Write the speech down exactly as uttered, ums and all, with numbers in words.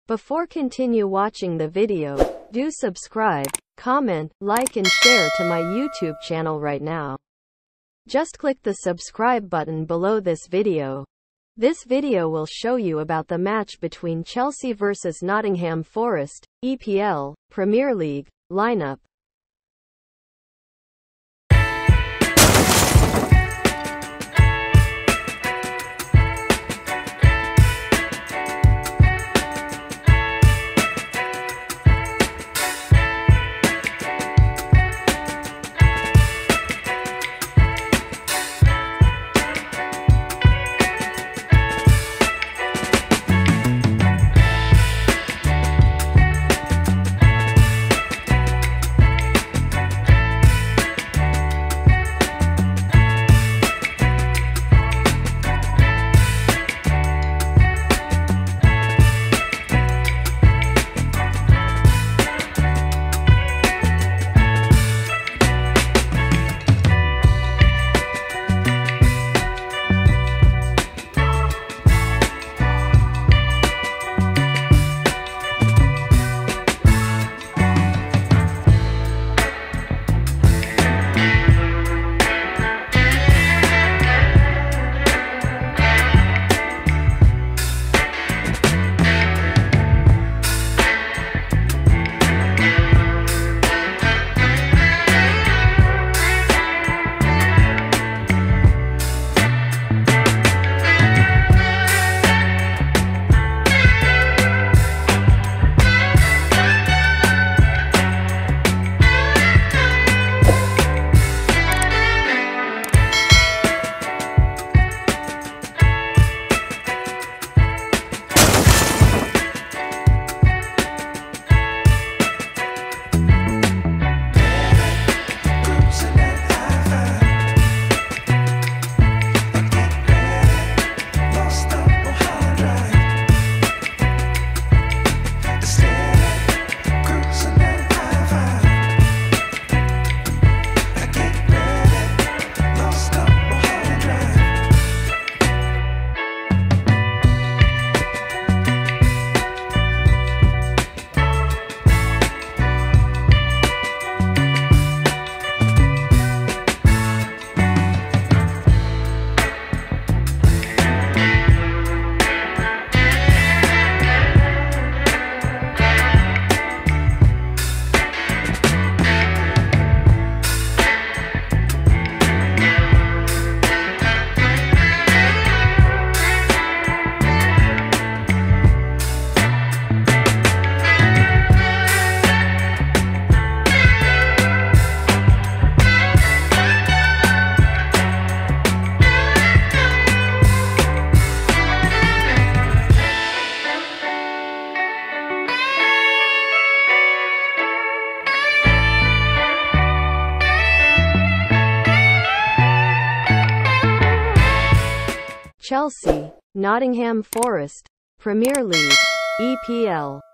Before continue watching the video, do subscribe, comment, like and share to my YouTube channel right now. Just click the subscribe button below this video. This video will show you about the match between Chelsea versus Nottingham Forest, E P L, Premier League, lineup. Chelsea, Nottingham Forest, Premier League, E P L.